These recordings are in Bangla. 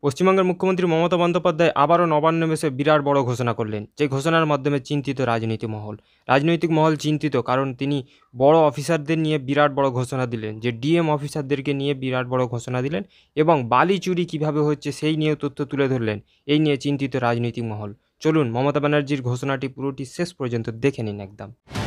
পশ্চিমবঙ্গের মুখ্যমন্ত্রী মমতা বন্দ্যোপাধ্যায় আবারও নবান্নে বসে বিরাট বড় ঘোষণা করলেন। যে ঘোষণার মাধ্যমে চিন্তিত রাজনৈতিক মহল চিন্তিত, কারণ তিনি বড় অফিসারদের নিয়ে বিরাট বড় ঘোষণা দিলেন, যে ডিএম অফিসারদেরকে নিয়ে বিরাট বড় ঘোষণা দিলেন এবং বালি চুরি কীভাবে হচ্ছে সেই নিয়েও তথ্য তুলে ধরলেন। এই নিয়ে চিন্তিত রাজনৈতিক মহল। চলুন মমতা ব্যানার্জির ঘোষণাটি পুরোটি শেষ পর্যন্ত দেখে নিন একদম।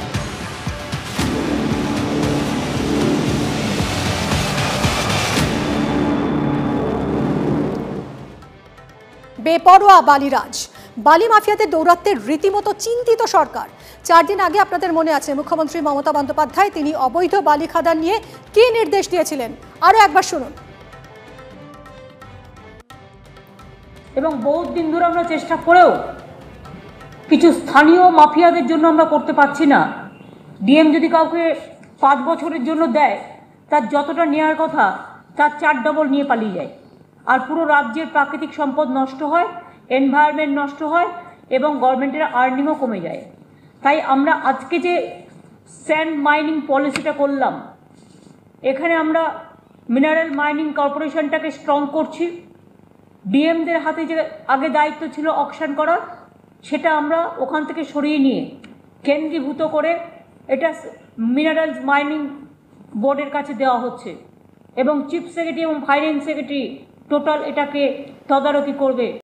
বেপরোয়া বালিরাজ, বালি মাফিয়াদের দৌরাত্ম্যে রীতিমতো চিন্তিত সরকার। 4 দিন আগে আপনাদের মনে আছে মুখ্যমন্ত্রী মমতা বন্দ্যোপাধ্যায় তিনি অবৈধ বালি খাদান নিয়ে কী নির্দেশ দিয়েছিলেন, আরও একবার শুনুন। এবং বহুত দিন ধরে আমরা চেষ্টা করেও কিছু স্থানীয় মাফিয়াদের জন্য আমরা করতে পারছি না। ডিএম যদি কাউকে 5 বছরের জন্য দেয়, তার যতটা নেওয়ার কথা তার 4 ডবল নিয়ে পালিয়ে যায়, আর পুরো রাজ্যের প্রাকৃতিক সম্পদ নষ্ট হয়, এনভায়রনমেন্ট নষ্ট হয় এবং গভর্নমেন্টের আর্নিংও কমে যায়। তাই আমরা আজকে যে স্যান্ড মাইনিং পলিসিটা করলাম, এখানে আমরা মিনারেল মাইনিং কর্পোরেশনটাকে স্ট্রং করছি। ডিএমদের হাতে যে আগে দায়িত্ব ছিল অকশন করার, সেটা আমরা ওখান থেকে সরিয়ে নিয়ে কেন্দ্রীভূত করে এটা মিনারেলস মাইনিং বোর্ডের কাছে দেওয়া হচ্ছে এবং চিফ সেক্রেটারি এবং ফাইন্যান্স সেক্রেটারি টোটাল এটাকে তদারকি করবে।